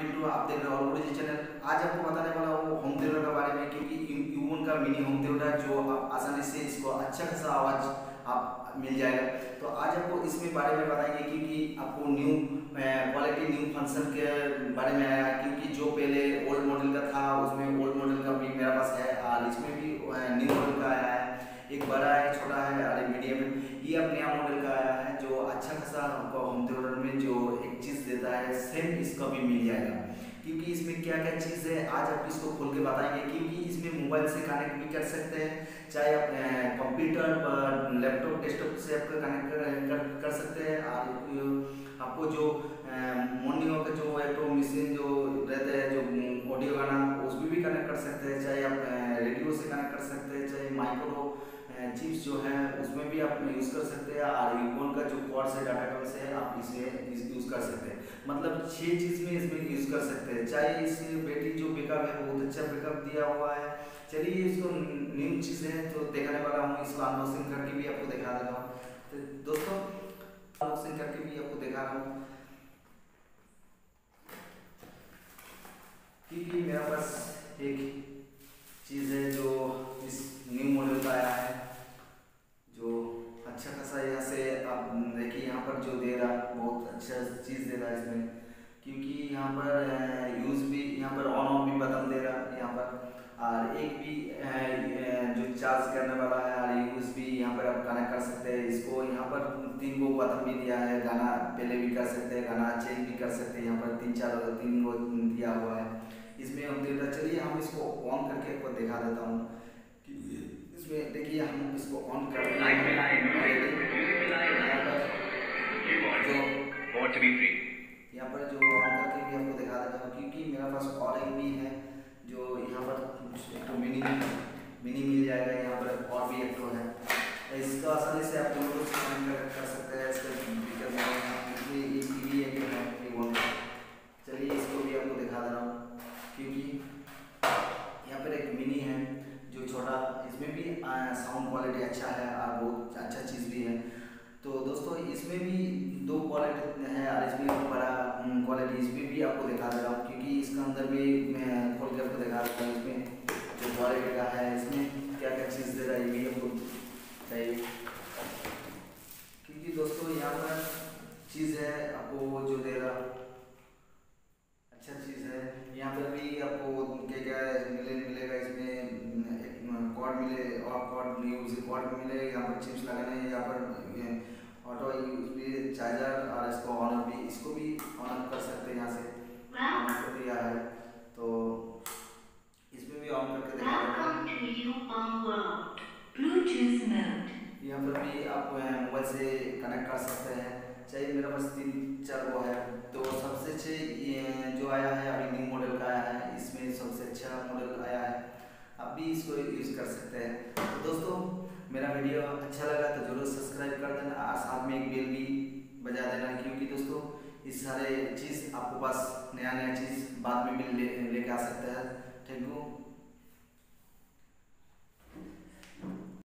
पिंटू, आप देख रहे हो ऑल जी चैनल। आज आपको बताने वाला हूँ होम थिएटर के बारे में, क्योंकि U1 का मिनी होम थिएटर जो आप आसानी से इसको अच्छा खासा आवाज़ आप मिल जाएगा। तो आज आपको इसमें बारे में बताएंगे, क्योंकि आपको न्यू क्वालिटी न्यू फंक्शन के बारे में आया, क्योंकि जो पहले ओल्ड मॉडल का था उसमें ओल्ड मॉडल का भी मेरा पास है, और इसमें भी न्यू मॉडल का आया है। एक बड़ा है, छोटा है और एक मीडियम है। ये अब नया मॉडल का आया है जो अच्छा खासा हमको होम थिएटर में जो एक चीज़ देता है, सेम इसका भी मिल जाएगा। क्योंकि इसमें क्या क्या चीज़ है आज आप इसको खोल के बताएंगे। क्योंकि इसमें मोबाइल से कनेक्ट भी कर सकते हैं, चाहे आप कंप्यूटर लैपटॉप डेस्कटॉप से आप कनेक्ट कर सकते हैं। और आपको जो मॉर्निंग का जो एक तो मशीन जो रहता है जो ऑडियो गाना, उसमें भी कनेक्ट कर सकते हैं, चाहे आप रेडियो से कनेक्ट कर सकते हैं, चाहे माइक्रो चिप्स जो है उसमें भी आप यूज़ कर सकते हैं। और U1 का जो कॉर्ड से डाटा कम से आप इसे यूज़ कर सकते हैं। मतलब 6 चीज़ में इसमें यूज़ कर सकते हैं। चाहे इस बैटरी जो बैकअप है बहुत अच्छा बैकअप दिया हुआ है। चलिए इसको न्यू चीज़ है तो दिखाने वाला हूँ, इसको अनबॉक्सिंग करके भी आपको दिखा दे रहा हूँ। तो दोस्तों अनबॉक्सिंग करके भी आपको दिखा रहा हूँ, क्योंकि मेरे पास एक चीज़ है जो इस न्यू मॉडल का आया है, जो अच्छा खासा यहाँ से आप देखिए यहाँ पर जो दे रहा बहुत अच्छा चीज़ दे रहा है इसमें। क्योंकि यहाँ पर यूज़ भी यहाँ पर ऑन ऑफ भी बटन दे रहा है यहाँ पर, और एक भी जो चार्ज करने वाला है और यूज़ भी यहाँ पर आप कनेक्ट कर सकते हैं। इसको यहाँ पर 3 गो बटन भी दिया है, गाना पहले भी कर सकते हैं, गाना चेंज भी कर सकते हैं। यहाँ पर 3 गो दिया हुआ है इसमें हम देता। चलिए हम इसको ऑन करके आपको दिखा देता हूँ। इसमें देखिए हम इसको ऑन कर दिए यहाँ पर जो ऑन करके भी आपको दिखा देता हूँ। क्योंकि मेरा पास और एक भी है जो यहाँ पर एक तो मिनी मिल जाएगा, यहाँ पर और भी एक तो है। इसका आसानी से आप दोनों से कनेक्ट कर सकते हैं। इसका ये टीवी है कि है। चलिए इसको भी आपको दिखा दे रहा हूँ, क्योंकि यहाँ पर एक मिनी है जो छोटा, इसमें भी साउंड क्वालिटी अच्छा है और बहुत अच्छा चीज़ भी है। तो दोस्तों इसमें भी 2 क्वालिटी है और इसमें बड़ा क्वालिटी, इसमें भी आपको दिखा दे रहा हूँ। क्योंकि इसका अंदर भी मैं खोल के आपको दिखा देता हूँ इसमें जो क्वालिटी का है, इसमें क्या क्या चीज़ दे रहा है ये भी आपको चाहिए। क्योंकि दोस्तों यहाँ पर चीज़ है आपको जो दे रहा अच्छा चीज़ है। यहाँ पर भी आपको क्या क्या मिलेगा इसमें, एक कॉर्ड मिले और कॉर्ड यूज कॉर्ड मिले, यहाँ पर चिप्स लगाने, यहाँ पर ऑटो यूज चार्जर, और इसको ऑन भी, इसको भी ऑन कर सकते हैं यहाँ से ऑन कर दिया है। तो इसमें भी ऑन करके दिखा देता हूँ। यहाँ पर भी आप मोबाइल से कनेक्ट कर सकते हैं, चाहे मेरे पास 3-4 वो है। तो सबसे अच्छे जो आया है अभी न्यू मॉडल का आया है, इसमें सबसे अच्छा मॉडल आया है, आप भी इसको यूज़ कर सकते हैं। तो दोस्तों मेरा वीडियो अच्छा लगा तो जरूर सब्सक्राइब कर देना और साथ में एक बेल भी बजा देना। क्योंकि दोस्तों इस सारे चीज़ आपको पास नया चीज़ बाद में भी लेके आ सकता है। Thank you.